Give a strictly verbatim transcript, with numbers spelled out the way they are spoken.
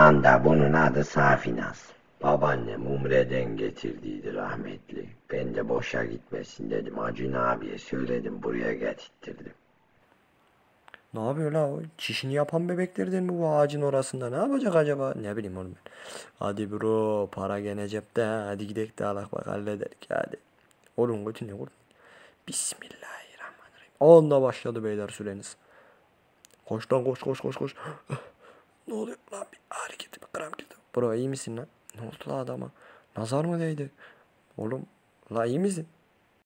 Zamanda bunun adı Safinaz. Babaannem Umre'den getirdiydi rahmetli. Ben de boşa gitmesin dedim. Acun abiye söyledim, buraya getirttirdim. Ne yapıyor la o? Çişini yapan bebeklerden mi bu ağacın orasında? Ne yapacak acaba? Ne bileyim oğlum ben. Hadi bro, para gene cepte ha. Hadi gidelim de alak bak, hallederik hadi. Oğlum götünü vur. Bismillahirrahmanirrahim. Onda başladı beyler süreniz. Koş lan, koş koş koş koş. Ne oluyor lan, bir hareket, bir kram girdi. Bro iyi misin lan? Ne oldu la adama? Nazar mı değdi? Oğlum la iyi misin?